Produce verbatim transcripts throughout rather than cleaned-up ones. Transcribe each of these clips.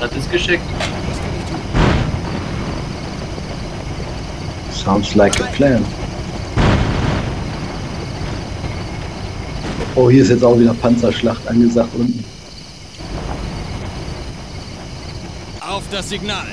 Das ist geschickt. Sounds like a plan. Oh, hier ist jetzt auch wieder Panzerschlacht angesagt unten. Auf das Signal.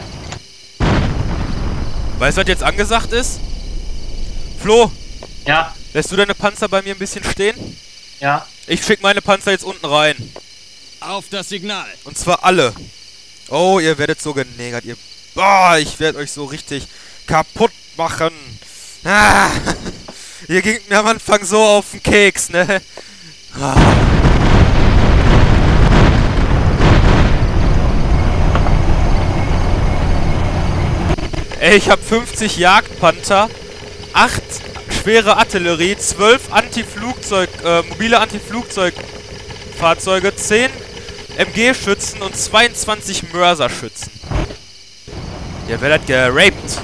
Weißt du, was jetzt angesagt ist? Flo, Ja, lässt du deine Panzer bei mir ein bisschen stehen? ja. Ich schick meine Panzer jetzt unten rein. Auf das Signal. Und zwar alle. Oh, ihr werdet so genägert, ihr... Boah, ich werde euch so richtig kaputt machen. Ah, ihr ging mir am Anfang so auf den Keks, ne? Ah. Ey, ich hab fünfzig Jagdpanther, acht schwere Artillerie, zwölf Anti-Flugzeug, äh, mobile Anti-Flugzeugfahrzeuge, zehn M G-Schützen und zweiundzwanzig Mörserschützen. Ihr werdet geraped.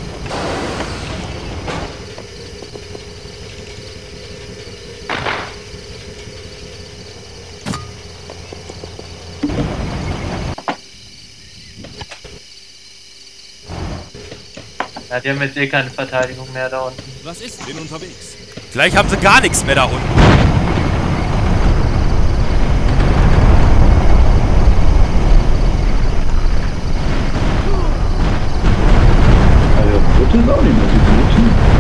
Ja, die haben jetzt eh keine Verteidigung mehr da unten. Was ist? Bin unterwegs. Gleich haben sie gar nichts mehr da unten. Aber der Rote ist auch nicht mehr so gut.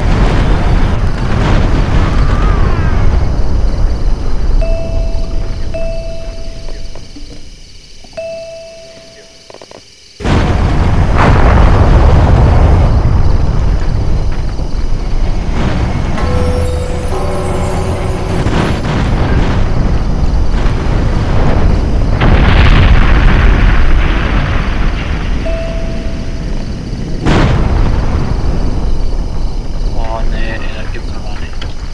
Oh nee, ey, das gibt's doch gar nicht.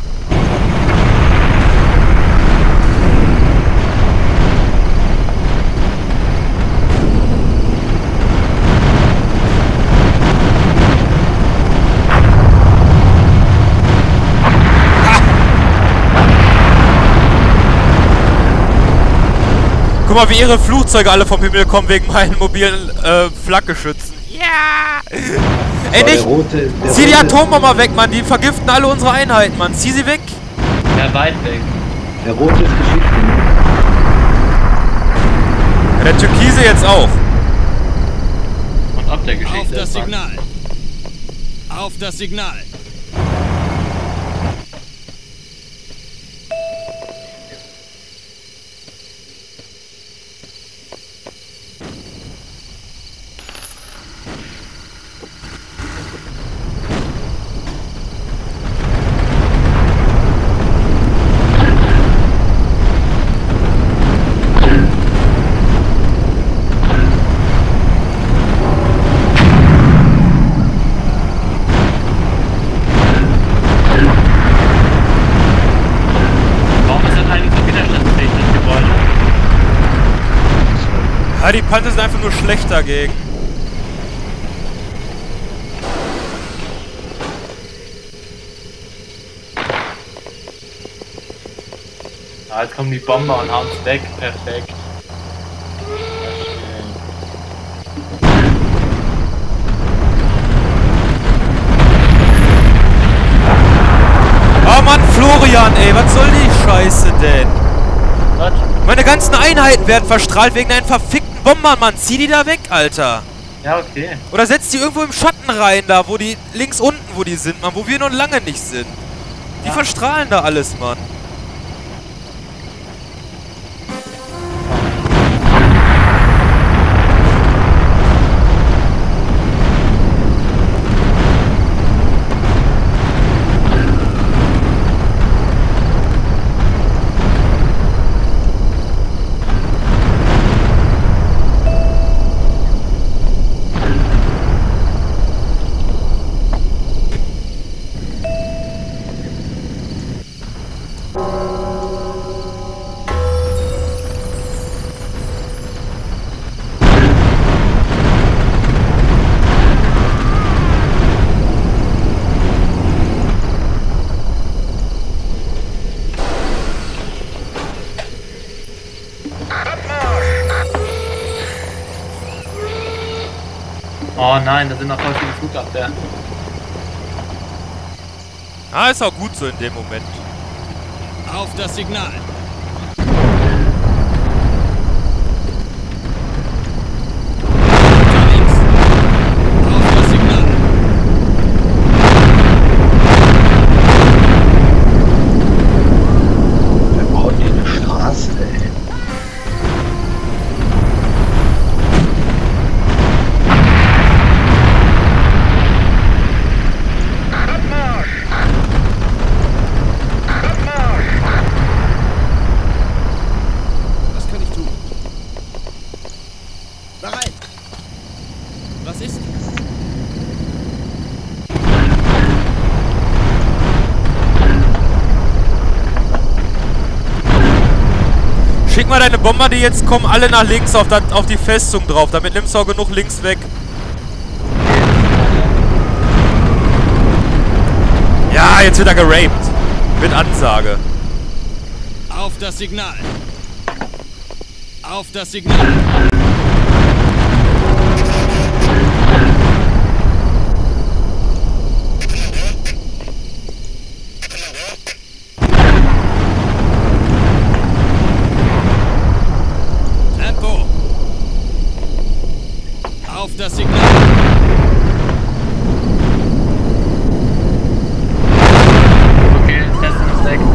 Guck mal, wie ihre Flugzeuge alle vom Himmel kommen wegen meinen mobilen äh, Flakgeschützen. Ja! Ey, Aber der nicht! Rote, der Zieh die Rote- Atombomber weg, Mann! Die vergiften alle unsere Einheiten, Mann! Zieh sie weg! Ja, weit weg. Der Rote ist Geschichte. Ja, der Türkise jetzt auch. Und ob der Auf Geschichte das ist. Mann. Signal. Auf das Signal. Warum ist das eigentlich so widerstandsfähig, das Gebäude? Ja, die Panzer sind einfach nur schlecht dagegen. Ah, jetzt kommen die Bomber und hauen es weg. Perfekt. Oh Mann, Florian, ey, was soll die Scheiße denn? Was? Meine ganzen Einheiten werden verstrahlt wegen deinen verfickten Bombern, Mann. Zieh die da weg, Alter. Ja, okay. Oder setz die irgendwo im Schatten rein, da, wo die, links unten, wo die sind, Mann, wo wir noch lange nicht sind. Die Ja. verstrahlen da alles, Mann. Oh nein, da sind noch voll viele Flugabwehr. Ah, ist auch gut so in dem Moment. Auf das Signal. Unterwegs. Auf das Signal. Wer baut hier eine Straße, ey? Was kann ich tun? Bereit. Was ist? Schick mal deine Bomber, die jetzt kommen, alle nach links auf, das, auf die Festung drauf. Damit nimmst du auch genug links weg. Ja, jetzt wird er geraped. Mit Ansage. Auf das Signal. Auf das Signal. Tempo. Auf das Signal. Okay, Festung ist weg.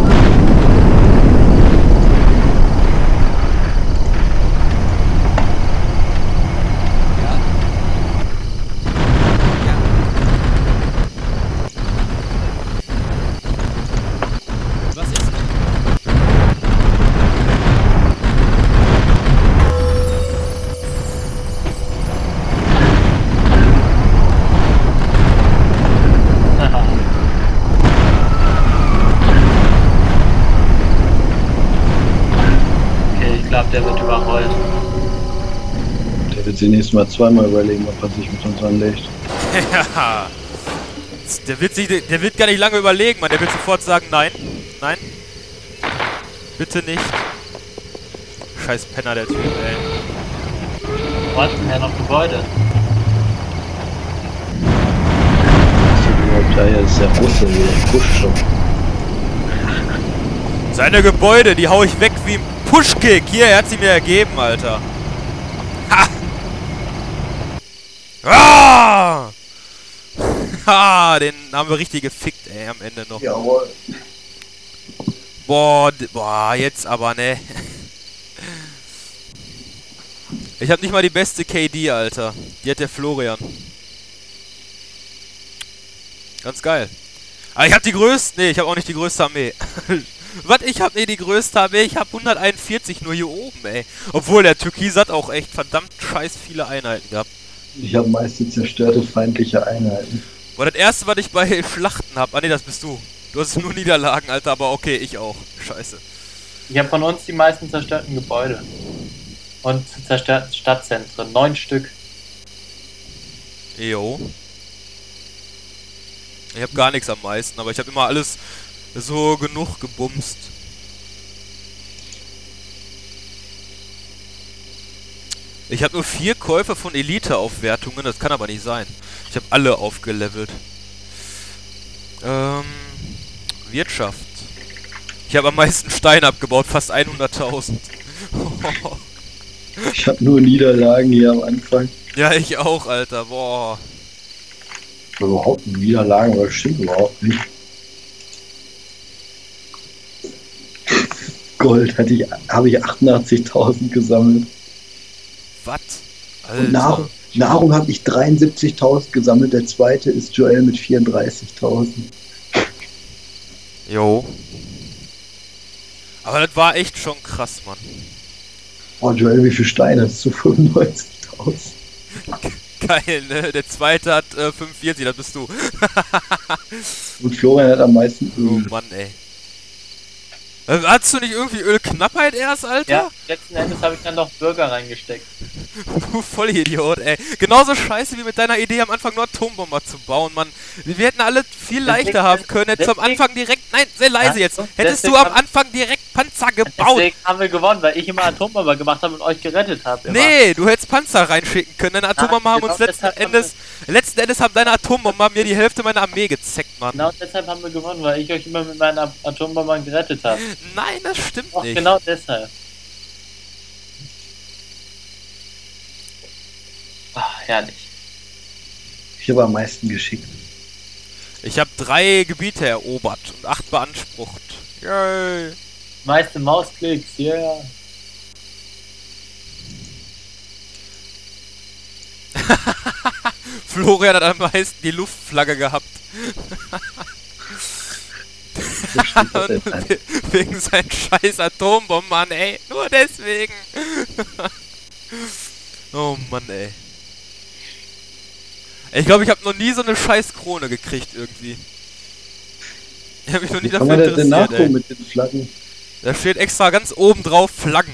Was ist? Haha. Okay, ich glaube, der wird überrollt. Der wird sich nächstes Mal zweimal überlegen, ob er sich mit uns anlegt. Ja. Der wird, sich, der wird gar nicht lange überlegen, Mann. Der wird sofort sagen, nein. Nein. Bitte nicht. Scheiß Penner, der Typ, ey. Wo hat denn her noch Gebäude? Was ist denn überhaupt da? Ja, das ist der Russe, der pusht schon. Seine Gebäude, die hau ich weg wie ein Pushkick. Hier, er hat sie mir ergeben, Alter. Ha! Ah! Ha! Den haben wir richtig gefickt, ey, am Ende noch. Jawohl. Boah, boah, jetzt aber, ne. Ich hab nicht mal die beste K D, Alter. Die hat der Florian. Ganz geil. Aber ich hab die größte... Ne, ich hab auch nicht die größte Armee. Was? Ich hab nicht die größte Armee? Ich hab hunderteinundvierzig nur hier oben, ey. Obwohl, der Türkis hat auch echt verdammt scheiß viele Einheiten gehabt. Ich habe meiste zerstörte feindliche Einheiten. Boah, das erste, was ich bei Schlachten hab... Ah, ne, das bist du. Du hast nur Niederlagen, Alter, aber okay, ich auch. Scheiße. Ich habe von uns die meisten zerstörten Gebäude. Und zerstörten Stadtzentren. Neun Stück. Jo. Ich hab gar nichts am meisten, aber ich hab immer alles so genug gebumst. Ich hab nur vier Käufe von Elite-Aufwertungen, das kann aber nicht sein. Ich hab alle aufgelevelt. Ähm... Wirtschaft. Ich habe am meisten Steine abgebaut, fast hunderttausend. Ich habe nur Niederlagen hier am Anfang. Ja, ich auch, Alter. Boah. Überhaupt Niederlagen, aber das stimmt überhaupt nicht. Gold hatte ich, habe ich achtundachtzigtausend gesammelt. Was? Und Nahrung, Nahrung habe ich dreiundsiebzigtausend gesammelt. Der zweite ist Joel mit vierunddreißigtausend. Jo. Aber das war echt schon krass, Mann. Oh, Joel, wie viele Steine hast du? fünfundneunzigtausend. Geil, ne? Der zweite hat äh, fünfundvierzig, das bist du. Und Florian hat am meisten Oh Öl. Mann, ey. Äh, Hattest du nicht irgendwie Ölknappheit erst, Alter? Ja, letzten Endes habe ich dann noch Bürger reingesteckt. Du Vollidiot, ey. Genauso scheiße wie mit deiner Idee am Anfang nur Atombomber zu bauen, Mann. Wir hätten alle viel leichter haben können, hätten zum deswegen- Anfang direkt nein, sehr leise Ja, jetzt. so, Hättest deswegen du am hab- Anfang direkt Panzer gebaut. Deswegen haben wir gewonnen, weil ich immer Atombomber gemacht habe und euch gerettet habe. Nee, du hättest Panzer reinschicken können. Deine Atombomber haben genau uns letzten deshalb haben Endes... Letzten Endes haben deine Atombomber mir die Hälfte meiner Armee gezeckt, Mann. Genau deshalb haben wir gewonnen, weil ich euch immer mit meinen At- Atombombern gerettet habe. Nein, das stimmt Auch nicht. genau deshalb. Ach, herrlich. Ich habe am meisten geschickt. Ich habe drei Gebiete erobert und acht beansprucht. Yay. Meiste Mausklicks, yeah. Florian hat am meisten die Luftflagge gehabt. So steht das Und jetzt ein. we- wegen seinen scheiß Atombombern, ey. Nur deswegen. Oh Mann, ey. Ich glaube, ich habe noch nie so eine scheiß Krone gekriegt irgendwie. Ich habe mich noch nie Wie kann dafür man das denn interessiert, nachgucken ey. mit den Flaggen? Da steht extra ganz oben drauf Flaggen.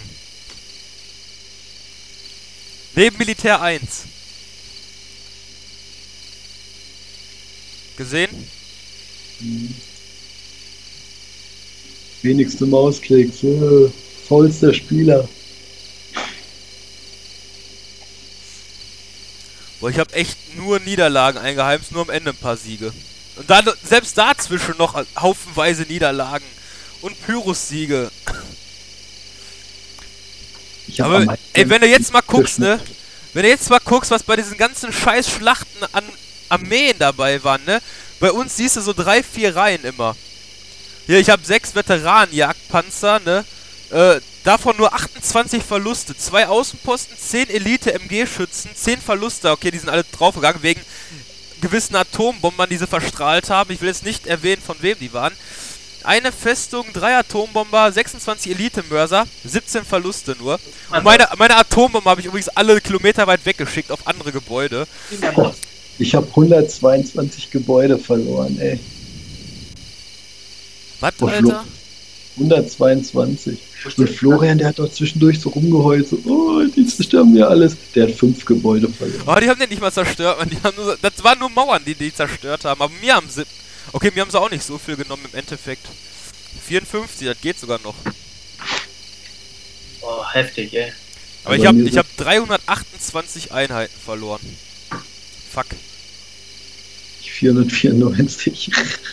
Neben Militär eins. Gesehen? Hm. Wenigste Mausklicks. Äh, faulster Spieler. Boah, ich habe echt nur Niederlagen eingeheimst, nur am Ende ein paar Siege. Und dann selbst dazwischen noch haufenweise Niederlagen. Und Pyrrhus-Siege. Ich hab Aber, am meisten ey, wenn du jetzt mal guckst, geschnitten. ne? Wenn du jetzt mal guckst, was bei diesen ganzen Scheiß-Schlachten an Armeen dabei waren, ne? Bei uns siehst du so drei, vier Reihen immer. Hier, ich habe sechs Veteranenjagdpanzer, ne? Äh, davon nur achtundzwanzig Verluste. Zwei Außenposten, zehn Elite-M G-Schützen, zehn Verluste. Okay, die sind alle draufgegangen wegen gewissen Atombombern, die sie verstrahlt haben. Ich will jetzt nicht erwähnen, von wem die waren. Eine Festung, drei Atombomber, sechsundzwanzig Elite-Mörser, siebzehn Verluste nur. Und meine, meine Atombomber habe ich übrigens alle Kilometer weit weggeschickt auf andere Gebäude. Ich habe hundertzweiundzwanzig Gebäude verloren, ey. Was, Oh, Alter? hundertzweiundzwanzig. Und Florian, der hat doch zwischendurch so rumgeheult, so, oh, die zerstören mir alles. Der hat fünf Gebäude verloren. Oh, die haben den nicht mal zerstört, man. Die haben nur, das waren nur Mauern, die die zerstört haben. Aber mir haben sie... Okay, mir haben sie auch nicht so viel genommen im Endeffekt. vierundfünfzig, das geht sogar noch. Oh, heftig, ey. Aber, Aber ich habe mir ich hab dreihundertachtundzwanzig Einheiten verloren. Fuck. vierhundertvierundneunzig.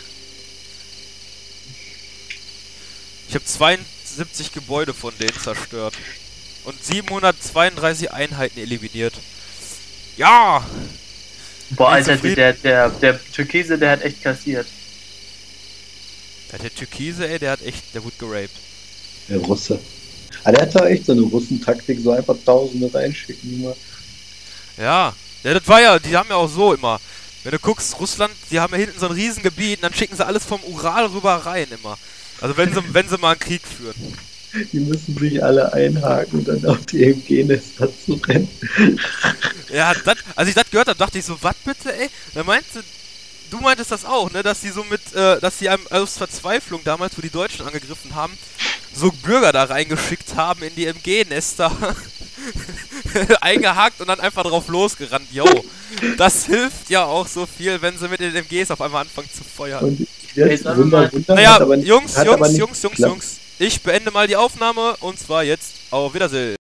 Ich habe zweiundsiebzig Gebäude von denen zerstört. Und siebenhundertzweiunddreißig Einheiten eliminiert. Ja! Boah, Bin Alter, zufrieden. der, der, der Türkise, der hat echt kassiert. Ja, der Türkise, ey, der hat echt... Der wurde geraped. Der Russe. Aber der hat da echt so eine Russentaktik, so einfach Tausende reinschicken immer. Ja. Ja, das war ja... Die haben ja auch so immer... Wenn du guckst, Russland, die haben ja hinten so ein Riesengebiet und dann schicken sie alles vom Ural rüber rein immer. Also wenn sie, wenn sie mal einen Krieg führen. Die müssen sich alle einhaken und dann auf die M G-Nester zu rennen. Ja, dat, als ich das gehört habe, dachte ich so, was bitte, ey? Da meinte, du meintest das auch, ne, dass die so mit, äh, dass die einem aus Verzweiflung damals, wo die Deutschen angegriffen haben, so Bürger da reingeschickt haben in die M G-Nester, eingehakt und dann einfach drauf losgerannt. Yo, das hilft ja auch so viel, wenn sie mit den M Gs auf einmal anfangen zu feuern. Und Ey, jetzt sagen wir Wunder, mal- Wunder, Naja, hat aber nicht- Jungs, hat aber Jungs, nicht Jungs, Jungs, geklappt. Jungs, ich beende mal die Aufnahme und zwar jetzt auf Wiedersehen.